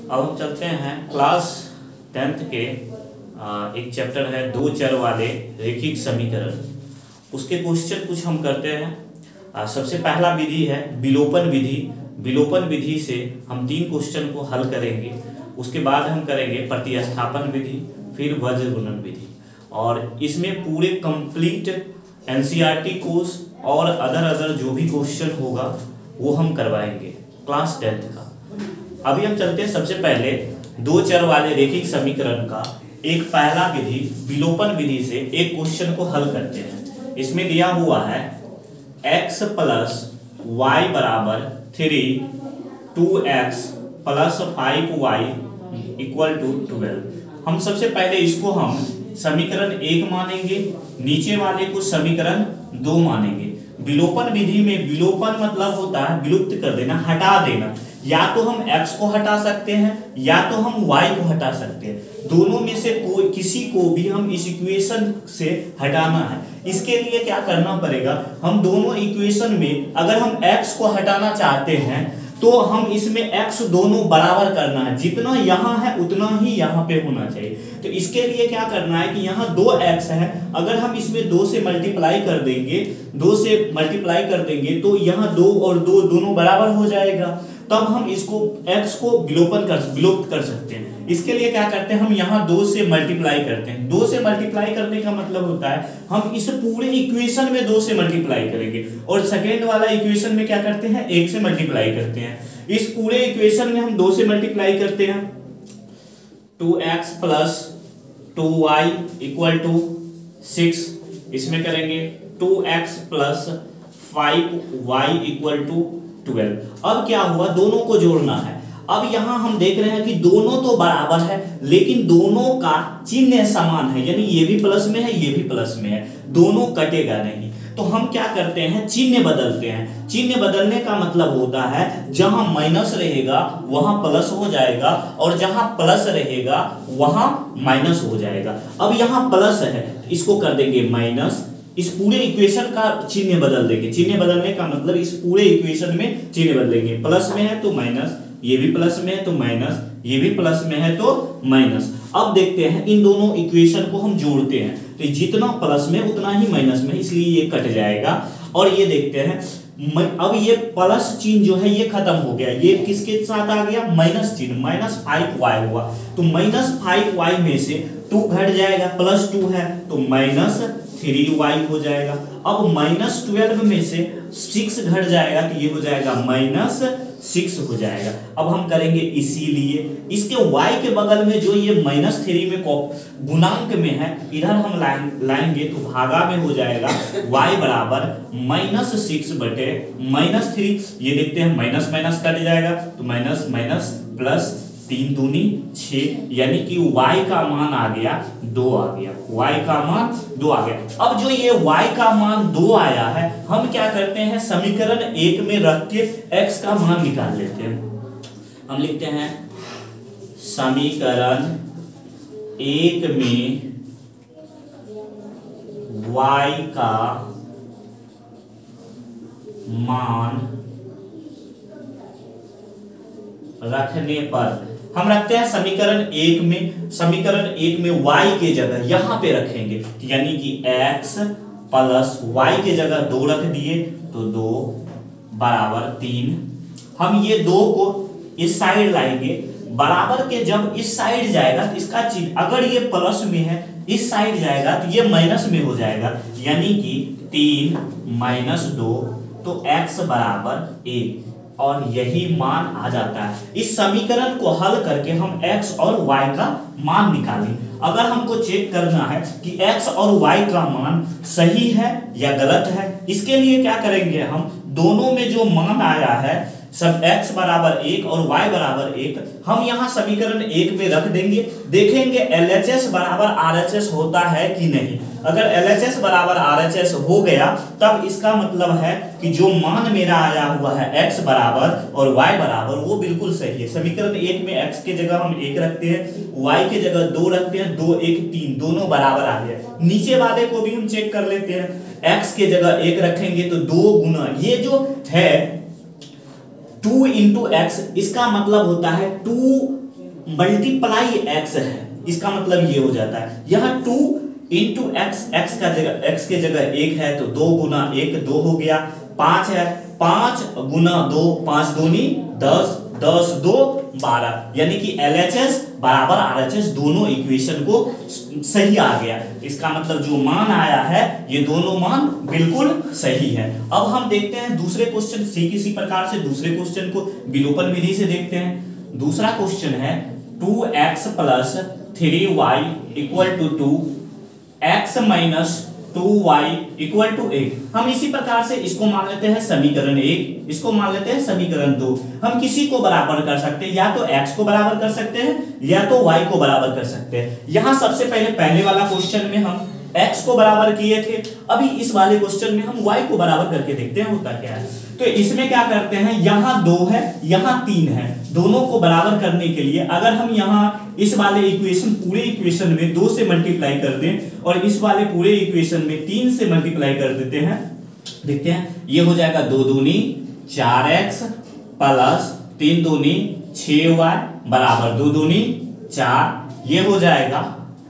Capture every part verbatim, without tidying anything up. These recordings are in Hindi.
अब हम चलते हैं क्लास टेंथ के आ, एक चैप्टर है दो चर वाले रैखिक समीकरण। उसके क्वेश्चन कुछ हम करते हैं। आ, सबसे पहला विधि है विलोपन विधि। विलोपन विधि से हम तीन क्वेश्चन को हल करेंगे। उसके बाद हम करेंगे प्रतिस्थापन विधि, फिर वज्र गुणन विधि। और इसमें पूरे कंप्लीट एनसीईआरटी कोर्स और अदर अदर जो भी क्वेश्चन होगा वो हम करवाएंगे क्लास टेंथ का। अभी हम चलते हैं सबसे पहले दो चर वाले रैखिक समीकरण का एक पहला विधि विलोपन विधि से एक क्वेश्चन को हल करते हैं। इसमें दिया हुआ है x प्लस वाई बराबर three two x plus five Y equal to twelve. हम सबसे पहले इसको हम समीकरण एक मानेंगे, नीचे वाले को समीकरण दो मानेंगे। विलोपन विधि में विलोपन मतलब होता है विलुप्त कर देना, हटा देना। या तो हम x को हटा सकते हैं या तो हम y को हटा सकते हैं। दोनों में से कोई किसी को भी हम इस इक्वेशन से हटाना है। इसके लिए क्या करना पड़ेगा, हम दोनों इक्वेशन में अगर हम x को हटाना चाहते हैं तो हम इसमें x दोनों बराबर करना है। जितना यहाँ है उतना ही यहाँ पे होना चाहिए। तो इसके लिए क्या करना है कि यहाँ दो x है, अगर हम इसमें दो से मल्टीप्लाई कर देंगे दो से मल्टीप्लाई कर देंगे तो यहाँ दो और दो दोनों बराबर हो जाएगा। तब हम इसको x को विलोपन कर विलुप्त कर सकते हैं। इसके लिए क्या करते हैं, हम यहाँ दो से मल्टीप्लाई करते हैं। दो से मल्टीप्लाई करने का मतलब होता है हम इस पूरे इक्वेशन में दो से मल्टीप्लाई करेंगे और सेकेंड वाला इक्वेशन में क्या करते हैं, एक से मल्टीप्लाई करते हैं। इस पूरे इक्वेशन में हम दो से मल्टीप्लाई करते हैं, two x plus two Y equal to six. इसमें करेंगे two x plus five Y equal to twelve. अब क्या हुआ, दोनों को जोड़ना है। अब यहां हम देख रहे हैं कि दोनों तो बराबर है लेकिन दोनों का चिन्ह समान है, यानी ये भी प्लस में है ये भी प्लस में है, दोनों कटेगा नहीं। तो हम क्या करते हैं, चिन्ह बदलते हैं। चिन्ह बदलने का मतलब होता है जहां माइनस रहेगा वहां प्लस हो जाएगा और जहां प्लस रहेगा वहां माइनस हो जाएगा। अब यहां प्लस है, इसको कर देंगे माइनस। इस पूरे इक्वेशन का चिन्ह बदल देंगे। चिन्ह बदलने का मतलब इस पूरे इक्वेशन में चिन्ह बदलेंगे। प्लस में है तो माइनस, ये भी प्लस में है तो माइनस, ये भी प्लस में है तो माइनस। अब देखते हैं इन दोनों इक्वेशन को हम जोड़ते हैं तो जितना प्लस में उतना ही माइनस में, इसलिए ये कट जाएगा। और ये देखते हैं अब ये प्लस चिन्ह जो है ये खत्म हो गया, ये किसके साथ आ गया, माइनस चिन्ह। माइनस फाइव वाई हुआ तो माइनस फाइव वाई में से टू घट जाएगा, प्लस टू है तो माइनस थ्री वाई हो जाएगा। अब माइनस ट्वेल्व में से सिक्स घट जाएगा तो ये हो जाएगा माइनस सिक्स हो जाएगा। अब हम करेंगे इसीलिए इसके y के बगल में जो ये माइनस थ्री में गुणांक में है इधर हम लाएंगे तो भागा में हो जाएगा y बराबर माइनस सिक्स बटे माइनस थ्री। ये देखते हैं माइनस माइनस कट जाएगा तो माइनस माइनस प्लस तीन दूनी छः, यानी कि y का मान आ गया दो आ गया, y का मान दो आ गया। अब जो ये y का मान दो आया है हम क्या करते हैं, समीकरण एक में रख के x का मान निकाल लेते हैं। हम लिखते हैं समीकरण एक में y का मान रखने पर हम रखते हैं समीकरण एक में, समीकरण एक में y के जगह यहां पे रखेंगे, यानी कि x प्लस वाई के जगह दो रख दिए तो दो बराबर तीन। हम ये दो को इस साइड लाएंगे, बराबर के जब इस साइड जाएगा तो इसका चिन्ह अगर ये प्लस में है इस साइड जाएगा तो ये माइनस में हो जाएगा, यानी कि तीन माइनस दो तो x बराबर एक और यही मान आ जाता है। इस समीकरण को हल करके हम x और y का मान निकालें। अगर हमको चेक करना है कि x और y का मान सही है या गलत है, इसके लिए क्या करेंगे, हम दोनों में जो मान आया है सब x बराबर एक और y बराबर एक हम यहाँ समीकरण एक में रख देंगे। देखेंगे L H S बराबर R H S होता है कि नहीं। अगर L H S बराबर R H S हो गया तब इसका मतलब है कि जो मान मेरा आया हुआ है x बराबर और y बराबर वो बिल्कुल सही है। समीकरण एक में x के जगह हम एक रखते हैं, y के जगह दो रखते हैं, दो एक तीन दोनों बराबर आ गए। नीचे वाले को भी हम चेक कर लेते हैं, x के जगह एक रखेंगे तो दो गुना ये जो है टू इंटू एक्स, इसका मतलब होता है टू मल्टीप्लाई एक्स है, इसका मतलब ये हो जाता है यहाँ टू इंटू एक्स, एक्स का जगह एक्स के जगह एक है तो दो गुना एक दो हो गया, पांच है पांच गुना दो पांच दूनी दस, दस दो बारह, यानी कि एल एच एस बराबर आर एच एस दोनों इक्वेशन को सही आ गया। इसका मतलब जो मान आया है ये दोनों मान बिल्कुल सही है। अब हम देखते हैं दूसरे क्वेश्चन से, किसी प्रकार से दूसरे क्वेश्चन को विलोपन विधि से देखते हैं। दूसरा क्वेश्चन है two x plus three Y equal to two x minus two Y equal to eight. हम इसी प्रकार से इसको मान लेते हैं समीकरण एक, इसको मान लेते हैं समीकरण दो। हम किसी को बराबर कर सकते हैं, या तो x को बराबर कर सकते हैं या तो y को बराबर कर सकते हैं। यहां सबसे पहले पहले वाला क्वेश्चन में हम x को बराबर किए थे, अभी इस वाले क्वेश्चन में हम y को बराबर करके देखते हैं होता क्या है। तो इसमें क्या करते हैं, यहां दो है यहां तीन है, दोनों को बराबर करने के लिए अगर हम यहां इस वाले इक्वेशन पूरे इक्वेशन में दो से मल्टीप्लाई कर दें और इस वाले पूरे इक्वेशन में तीन से मल्टीप्लाई कर देते हैं, देखते हैं ये हो जाएगा दो दूनी चार एक्स प्लस तीन दूनी छह वाई बराबर दो दूनी चार, ये हो जाएगा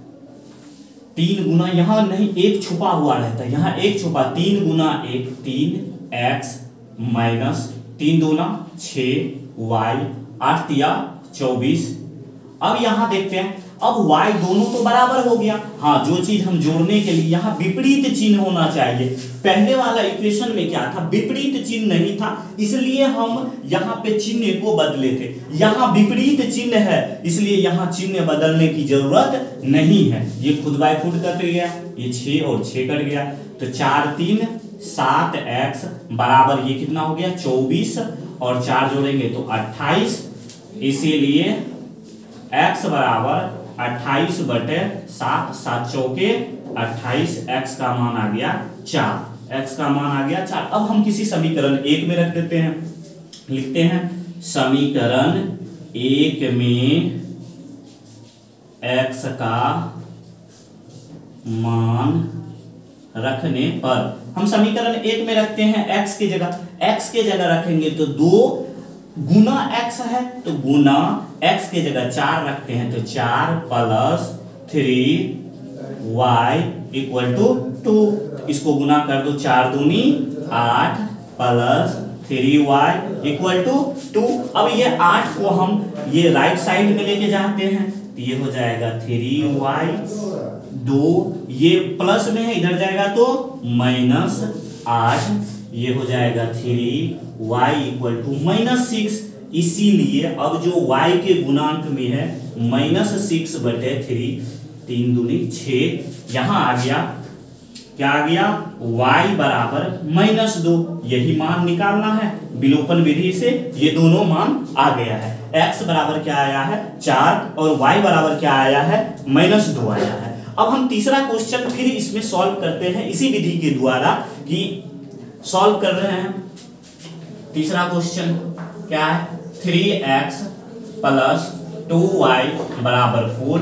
तीन गुना यहां नहीं एक छुपा हुआ रहता है, यहां एक छुपा, तीन गुना एक तीन एक्स माइनस तीन दूना छह वाई आठ तिया चौबीस। अब यहां देखते हैं, अब y दोनों तो बराबर हो गया, हाँ जो चीज हम जोड़ने के लिए यहाँ विपरीत चिन्ह होना चाहिए। पहले वाला इक्वेशन में क्या था, विपरीत चिन्ह नहीं था, इसलिए हम यहाँ पे चिन्ह को बदले थे। यहाँ विपरीत चिन्ह है इसलिए यहाँ चिन्ह बदलने की जरूरत नहीं है, ये खुद बाय खुद कट गया, ये छह और छह कट गया, तो चार तीन सात एक्स बराबर ये कितना हो गया चौबीस, और चार जोड़ेंगे तो अट्ठाईस, इसीलिए x बराबर अट्ठाईस बटे सात, सात चौके अट्ठाईस, x का मान आ गया चार, x का मान आ गया चार। अब हम किसी समीकरण एक में रख देते हैं, लिखते हैं समीकरण एक में x का मान रखने पर, हम समीकरण एक में रखते हैं x की जगह, x के जगह रखेंगे तो दो गुना x है तो गुना x के जगह चार रखते हैं तो चार plus three Y equal to two, इसको गुना कर दो चार दूनी आठ plus three Y equal to two. अब ये आठ को हम ये राइट साइड में लेके जाते हैं तो ये हो जाएगा थ्री वाई, दो ये प्लस में है इधर जाएगा तो माइनस आठ, ये हो जाएगा three Y equal to minus six, इसीलिए अब जो y के गुणांक में है माइनस सिक्स बटे थ्री, तीन दूनी छह, यहां आ गया क्या आ गया y बराबर माइनस दो, यही मान निकालना है विलोपन विधि से, ये दोनों मान आ गया है। x बराबर क्या आया है चार और y बराबर क्या आया है माइनस दो आया है। अब हम तीसरा क्वेश्चन फिर इसमें सॉल्व करते हैं इसी विधि के द्वारा, कि सॉल्व कर रहे हैं। तीसरा क्वेश्चन क्या है, three X plus two Y बराबर four,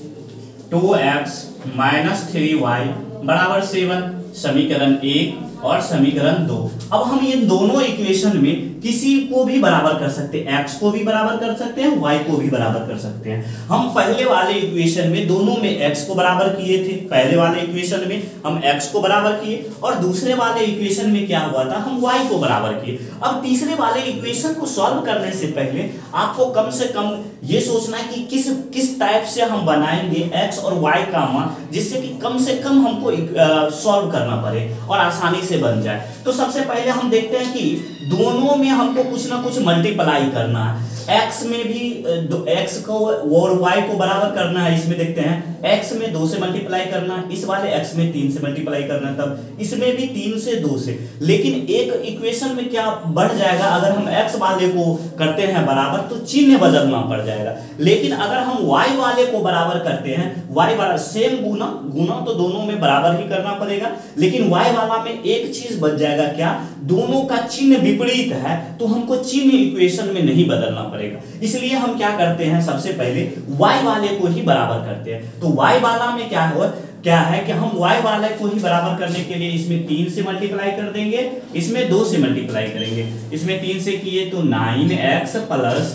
two x minus three Y बराबर सेवन, समीकरण एक और समीकरण दो। अब हम ये दोनों इक्वेशन में किसी को भी बराबर कर सकते हैं, x को भी बराबर कर सकते हैं, y को भी बराबर कर सकते हैं। हम पहले वाले इक्वेशन में दोनों में x को बराबर किए थे, पहले वाले इक्वेशन में हम x को बराबर किए और दूसरे वाले इक्वेशन में क्या हुआ था हम y को बराबर किए। अब तीसरे वाले इक्वेशन को सॉल्व करने से पहले आपको कम से कम ये सोचना है कि किस किस टाइप से हम बनाएंगे x और y का मान, जिससे कि कम से कम हमको सॉल्व करना पड़े और आसानी से बन जाए। तो सबसे पहले हम देखते हैं कि दोनों में हमको कुछ ना कुछ मल्टीप्लाई करना है, x में भी x को और y को बराबर करना है। इसमें देखते हैं x में दो से मल्टीप्लाई करना है, इस वाले x में तीन से मल्टीप्लाई करना है, तब इसमें भी तीन से दो से। लेकिन एक इक्वेशन में क्या बढ़ जाएगा, अगर हम x वाले को करते हैं बराबर तो चिन्ह बदलना पड़ जाएगा, लेकिन अगर हम y वाले को बराबर करते हैं, y वाला सेम गुना गुना तो दोनों में बराबर ही करना पड़ेगा, लेकिन y वाला में एक चीज बच जाएगा, क्या दोनों का चिन्ह विपरीत है तो हमको चिन्ह इक्वेशन में नहीं बदलना पड़ेगा। इसलिए हम क्या करते हैं, सबसे पहले y वाले को ही बराबर करते हैं। तो y वाला में क्या हो क्या है कि हम y वाले को ही बराबर करने के लिए इसमें तीन से मल्टीप्लाई कर देंगे, इसमें दो से मल्टीप्लाई करेंगे। इसमें तीन से किए तो nine X plus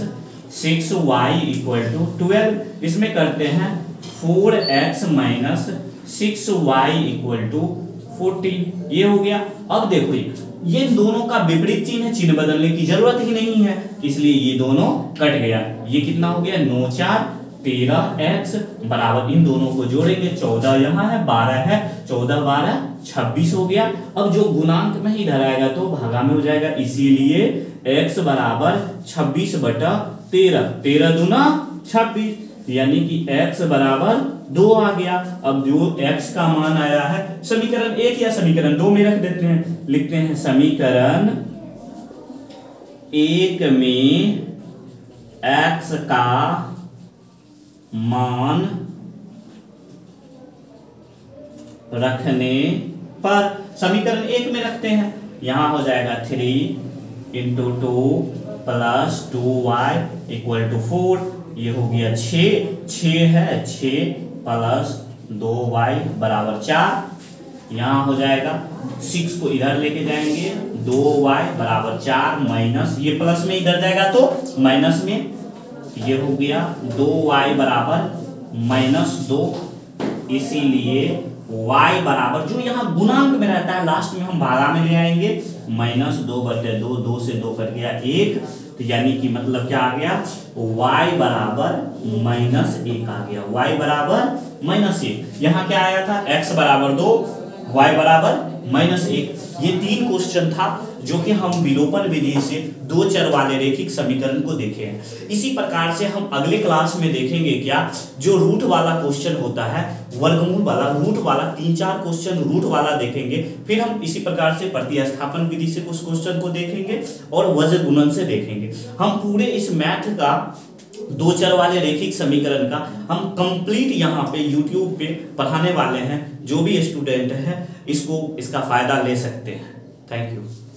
six Y equal to twelve. इसमें करते हैं four X minus six Y equal to fourteen. ये हो गया। अब देखो ये दोनों का विपरीत चिन्ह है, चिन्ह बदलने की जरूरत ही नहीं है, इसलिए ये दोनों कट गया। ये कितना हो गया, नौ चार तेरह एक्स बराबर, इन दोनों को जोड़ेंगे, चौदह यहाँ है, बारह है, चौदह बारह छब्बीस हो गया। अब जो गुणांक में इधर आएगा तो भागा में हो जाएगा, इसीलिए x बराबर छब्बीस बटा तेरह, तेरह दूना छब्बीस, यानी कि x बराबर दो आ गया। अब जो x का मान आया है समीकरण एक या समीकरण दो में रख देते हैं, लिखते हैं समीकरण एक में x का मान रखने पर, समीकरण एक में रखते हैं, यहां हो जाएगा three into two plus two Y equal to four, ये हो गया छ, छ है, छ प्लस दो वाई बराबर चार। यहाँ हो जाएगा सिक्स को इधर लेके जाएंगे, दो वाई बराबर चार माइनस, ये प्लस में इधर जाएगा तो माइनस में, ये हो गया दो वाई बराबर माइनस दो, इसीलिए y बराबर जो यहाँ गुणांक में रहता है लास्ट में हम भागा में ले आएंगे, माइनस दो बटे दो, दो से दो कट गया एक, तो यानी कि मतलब क्या आ गया, y बराबर माइनस एक आ गया, y बराबर माइनस एक। यहाँ क्या आया था, x बराबर दो, y बराबर माइनस एक। ये तीन क्वेश्चन था जो कि हम विलोपन विधि से दो चर वाले रैखिक समीकरण को देखे हैं। इसी प्रकार से हम अगले क्लास में देखेंगे क्या, जो रूट वाला क्वेश्चन होता है, वर्गमूल वाला, रूट वाला, तीन चार क्वेश्चन रूट वाला देखेंगे। फिर हम इसी प्रकार से प्रतिस्थापन विधि से कुछ क्वेश्चन को देखेंगे और वज्र गुणन से देखेंगे। हम पूरे इस मैथ का दो चर वाले रैखिक समीकरण का हम कंप्लीट यहाँ पे यूट्यूब पे पढ़ाने वाले हैं। जो भी स्टूडेंट है इसको इसका फायदा ले सकते हैं। Thank you.